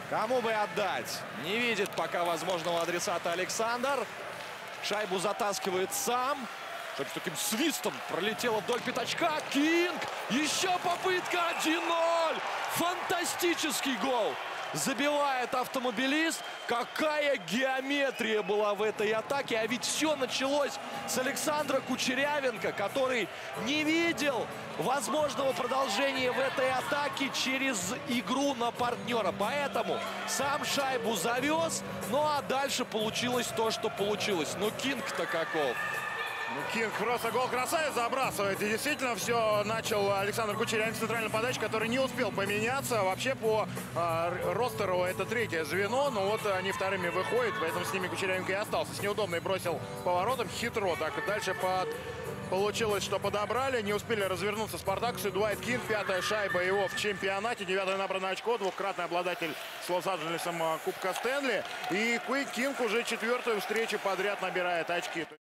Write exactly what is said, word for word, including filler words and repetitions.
Кому бы отдать? Не видит пока возможного адресата Александр. Шайбу затаскивает сам. Шайба с таким свистом пролетела вдоль пятачка. Кинг! Еще попытка! один ноль! Фантастический гол! Забивает автомобилист. Какая геометрия была в этой атаке. А ведь все началось с Александра Кучерявенко, который не видел возможного продолжения в этой атаке через игру на партнера. Поэтому сам шайбу завез. Ну а дальше получилось то, что получилось. Ну Кинг-то каков. Ну, Кинг просто гол красавец забрасывает. И действительно все начал Александр Кучерявенко с центральной подачи, который не успел поменяться. Вообще по э, ростеру это третье звено. Но вот они вторыми выходят, поэтому с ними Кучерявенко и остался. С неудобной бросил поворотом. Хитро так. Дальше под... Получилось, что подобрали. Не успели развернуться спартакусы. Дуайт Кинг. Пятая шайба его в чемпионате. Девятое набранное очко. Двукратный обладатель с Лос-Анджелесом Кубка Стэнли. И Куик Кинг уже четвертую встречу подряд набирает очки.